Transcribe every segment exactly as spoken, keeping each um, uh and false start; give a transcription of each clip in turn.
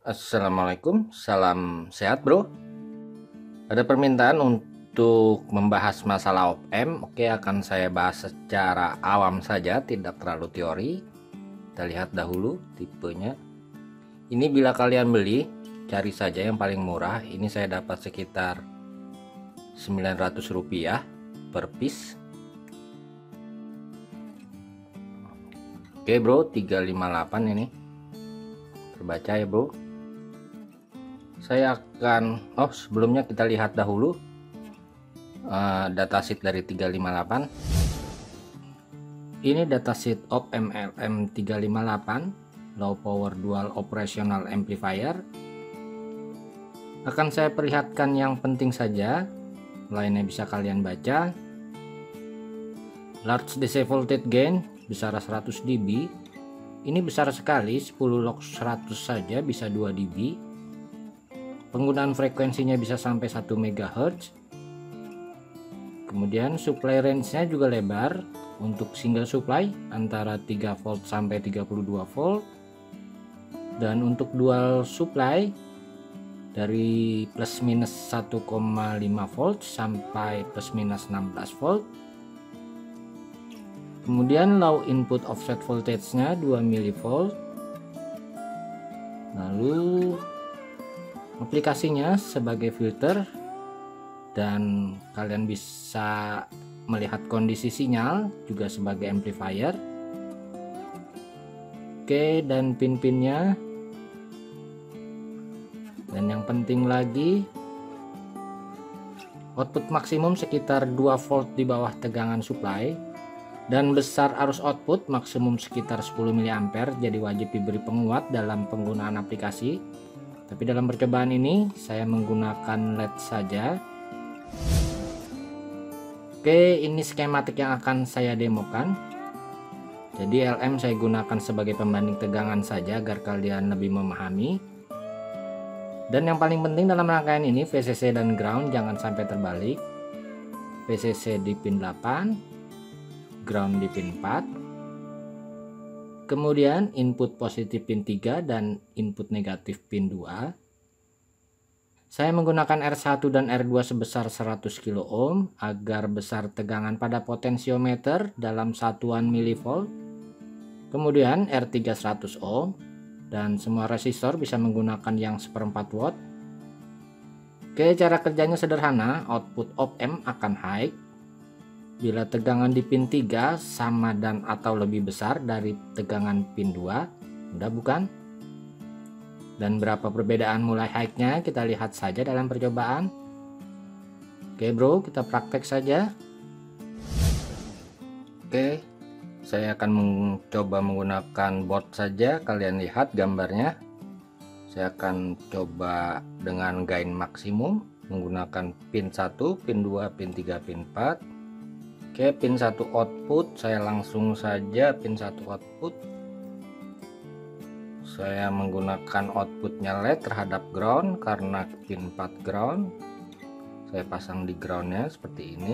Assalamualaikum, salam sehat bro. Ada permintaan untuk membahas masalah op amp. Oke, akan saya bahas secara awam saja, tidak terlalu teori. Kita lihat dahulu tipenya. Ini bila kalian beli, cari saja yang paling murah. Ini saya dapat sekitar sembilan ratus rupiah per piece. Oke bro, tiga lima delapan ini terbaca ya bro. Saya akan oh sebelumnya kita lihat dahulu uh, datasheet dari tiga lima delapan. Ini datasheet op amp L M tiga lima delapan low power dual operational amplifier. Akan saya perlihatkan yang penting saja, lainnya bisa kalian baca. Large D C voltage gain besar seratus dB. Ini besar sekali, sepuluh log seratus saja bisa dua dB. Penggunaan frekuensinya bisa sampai satu megahertz. Kemudian supply range-nya juga lebar untuk single supply antara tiga volt sampai tiga puluh dua volt. Dan untuk dual supply dari plus minus satu koma lima volt sampai plus minus enam belas volt. Kemudian low input offset voltage-nya dua milivolt. Lalu aplikasinya sebagai filter, dan kalian bisa melihat kondisi sinyal juga sebagai amplifier. Oke, dan pin-pinnya. Dan yang penting lagi, output maksimum sekitar dua volt di bawah tegangan supply, dan besar arus output maksimum sekitar sepuluh miliampere, jadi wajib diberi penguat dalam penggunaan aplikasi. Tapi dalam percobaan ini saya menggunakan L E D saja. Oke, ini skematik yang akan saya demokan. Jadi L M saya gunakan sebagai pembanding tegangan saja agar kalian lebih memahami. Dan yang paling penting dalam rangkaian ini, V C C dan ground jangan sampai terbalik. V C C di pin delapan, ground di pin empat. Kemudian input positif pin tiga dan input negatif pin dua. Saya menggunakan R satu dan R dua sebesar seratus kilo ohm agar besar tegangan pada potensiometer dalam satuan milivolt. Kemudian R tiga seratus ohm, dan semua resistor bisa menggunakan yang seperempat watt. Oke, cara kerjanya sederhana. Output op amp akan high bila tegangan di pin tiga sama dan atau lebih besar dari tegangan pin dua. Mudah bukan? Dan berapa perbedaan mulai high-nya kita lihat saja dalam percobaan. Oke bro, kita praktek saja. Oke, saya akan mencoba menggunakan board saja. Kalian lihat gambarnya. Saya akan coba dengan gain maksimum menggunakan pin satu, pin dua, pin tiga, pin empat. Oke, pin satu output, saya langsung saja pin satu output. Saya menggunakan outputnya L E D terhadap ground karena pin empat ground. Saya pasang di groundnya seperti ini.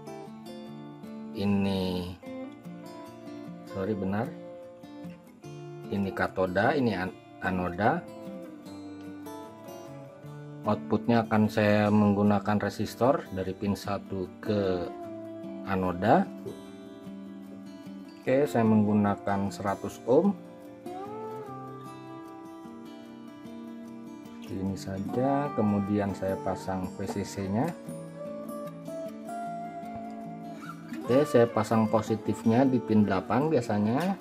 Ini, sorry benar. Ini katoda, ini anoda. Outputnya akan saya menggunakan resistor dari pin satu ke anoda. Oke, saya menggunakan seratus ohm. Ini saja, kemudian saya pasang V C C nya. Oke, saya pasang positifnya di pin delapan biasanya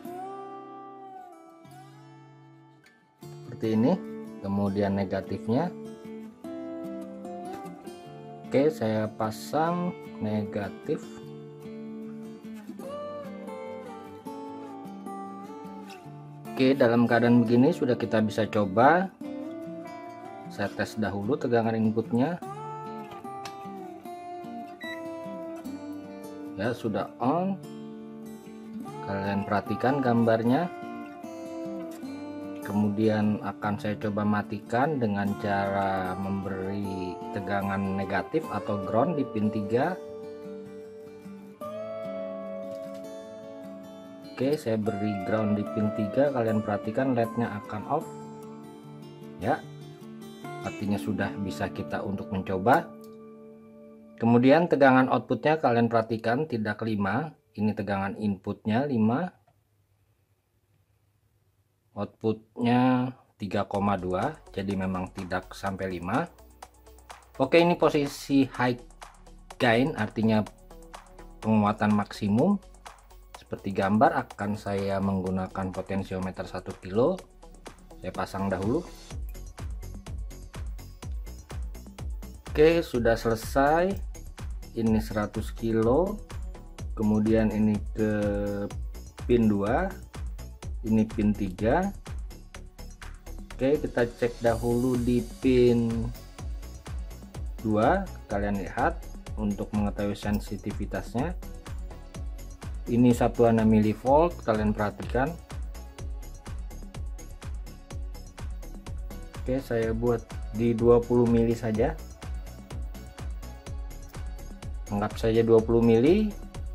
seperti ini, kemudian negatifnya. Oke, saya pasang negatif. Oke, dalam keadaan begini sudah kita bisa coba. Saya tes dahulu tegangan inputnya. Ya, sudah on. Kalian perhatikan gambarnya. Kemudian akan saya coba matikan dengan cara memberi tegangan negatif atau ground di pin tiga. Oke, saya beri ground di pin tiga. Kalian perhatikan L E D-nya akan off. Ya, artinya sudah bisa kita untuk mencoba. Kemudian tegangan outputnya kalian perhatikan tidak lima, ini tegangan inputnya lima, outputnya tiga koma dua, jadi memang tidak sampai lima. Oke, ini posisi high gain, artinya penguatan maksimum. Seperti gambar akan saya menggunakan potensiometer satu kilo. Saya pasang dahulu. Oke, sudah selesai. Ini seratus kilo, kemudian ini ke pin dua, ini pin tiga. Oke, kita cek dahulu di pin dua, kalian lihat untuk mengetahui sensitivitasnya. Ini satuan milivolt, kalian perhatikan. Oke, saya buat di dua puluh mili saja. Anggap saja dua puluh mili,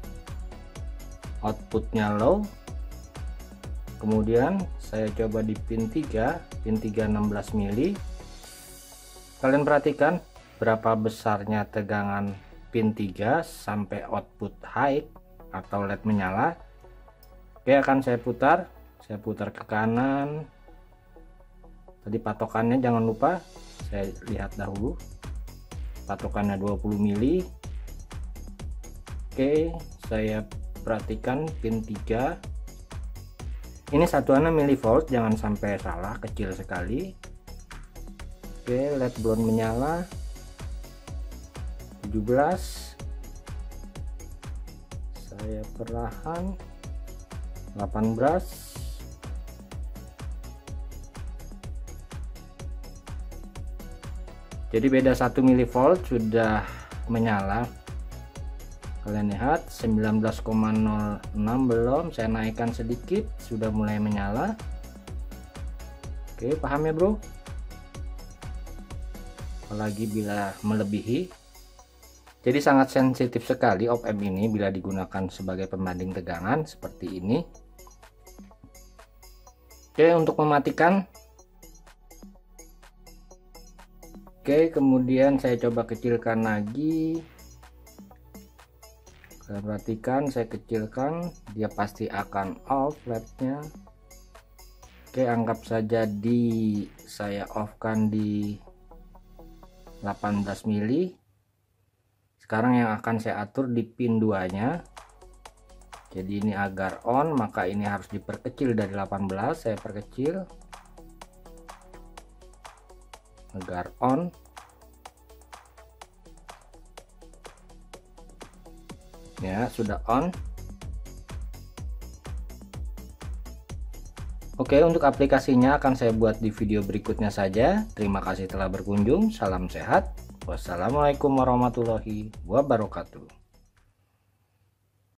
outputnya low. Kemudian saya coba di pin tiga, pin tiga enam belas mili. Kalian perhatikan berapa besarnya tegangan pin tiga sampai output high atau L E D menyala. Oke, akan saya putar, saya putar ke kanan. Tadi patokannya jangan lupa saya lihat dahulu, patokannya dua puluh mili. Oke, saya perhatikan pin tiga, ini satuannya milivolt, jangan sampai salah, kecil sekali. Oke, L E D belum menyala. tujuh belas, saya perlahan. Delapan belas, jadi beda satu milivolt sudah menyala. Kalian lihat sembilan belas koma nol enam belum, saya naikkan sedikit, sudah mulai menyala. Oke, paham ya bro? Apalagi bila melebihi. Jadi sangat sensitif sekali op amp ini bila digunakan sebagai pembanding tegangan seperti ini. Oke, untuk mematikan. Oke, kemudian saya coba kecilkan lagi. Kalian perhatikan, saya kecilkan, dia pasti akan off L E D-nya. Oke, anggap saja di saya off-kan di delapan belas mili. Sekarang yang akan saya atur di pin dua nya. Jadi ini agar on, maka ini harus diperkecil dari delapan belas, saya perkecil agar on. Ya, sudah on. Oke, untuk aplikasinya akan saya buat di video berikutnya saja. Terima kasih telah berkunjung. Salam sehat. Wassalamualaikum warahmatullahi wabarakatuh.